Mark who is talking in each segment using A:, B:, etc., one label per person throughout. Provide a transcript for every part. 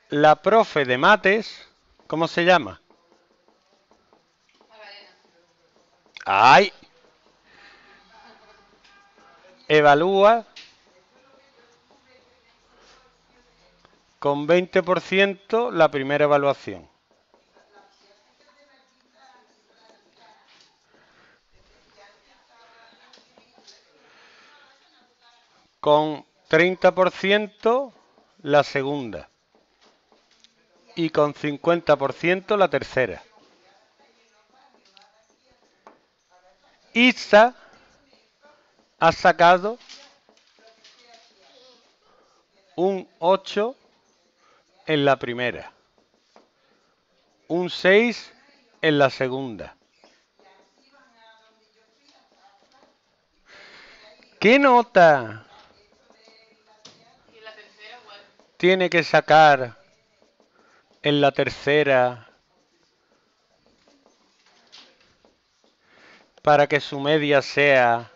A: La profe de mates, ¿cómo se llama? ¡Ay! Evalúa con 20% la primera evaluación. Con 30% la segunda. Y con 50% la tercera. Isa ha sacado un 8 en la primera, un 6 en la segunda. ¿Qué nota tiene que sacar en la tercera para que su media sea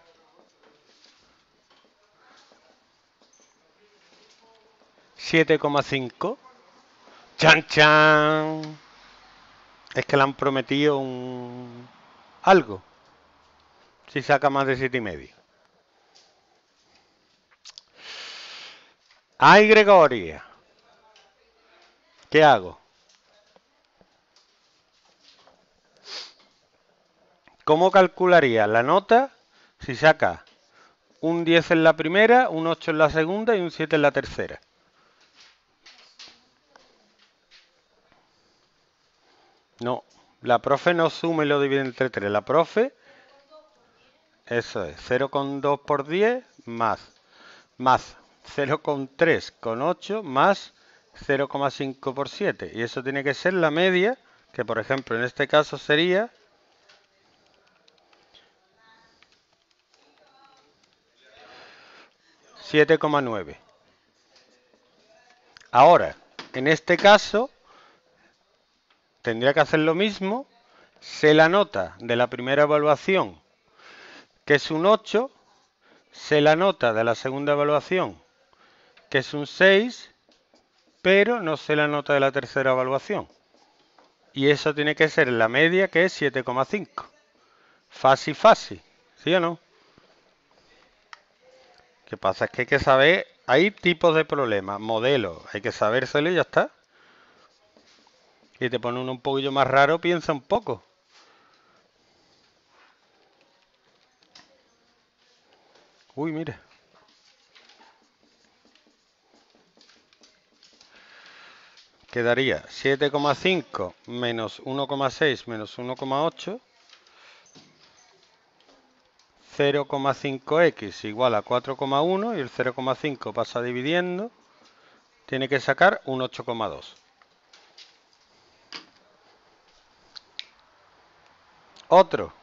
A: 7,5? ¡Chan, chan! Es que le han prometido algo si saca más de 7,5. ¡Ay, Gregoria! ¿Qué hago? ¿Cómo calcularía la nota si saca un 10 en la primera, un 8 en la segunda y un 7 en la tercera? No, la profe no suma y lo divide entre 3. La profe, eso es, 0,2 por 10 más 0,3 con 8 más 0,5 por 7. Y eso tiene que ser la media, que por ejemplo en este caso sería 7,9. Ahora, en este caso, tendría que hacer lo mismo. Sé la nota de la primera evaluación, que es un 8. Sé la nota de la segunda evaluación, que es un 6. Pero no sé la nota de la tercera evaluación. Y eso tiene que ser la media, que es 7,5. Fácil, fácil. ¿Sí o no? ¿Qué pasa? Es que hay que saber, hay tipos de problemas, modelos, hay que sabérselo y ya está. Y te pone uno un poquillo más raro, piensa un poco. Uy, mira. Quedaría 7,5 menos 1,6 menos 1,8. 0,5x igual a 4,1 y el 0,5 pasa dividiendo. Tiene que sacar un 8,2. Otro.